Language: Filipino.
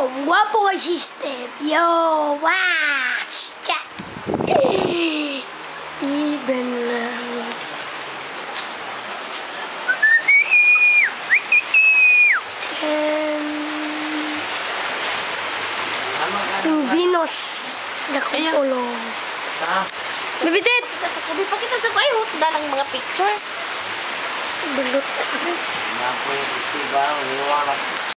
guwapo kay system. Yo, wah! Chat! Even lang. Singvinos. Dakong ulo. Bibitit! Sabi pa kita sa tayo. Dalang mga picture. Bulot. Naku, ito ba? Iwala.